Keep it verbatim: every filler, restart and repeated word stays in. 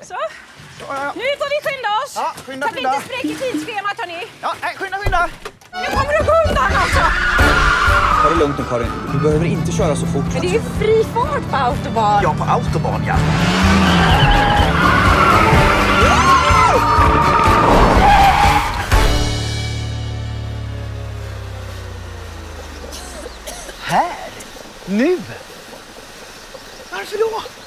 Så. Nu får vi skynda oss. Ja, skynda, så att vi skynda. inte spräcker tidsschemat, hörni. Ja, nej, skynda, skynda. Nu kommer du gå undan alltså. Ta det lugnt nu, Karin. Du behöver inte köra så fort. Men det är ju fri fart på autobahn. Ja, på autobahn, ja. Här? Nu? Varför då?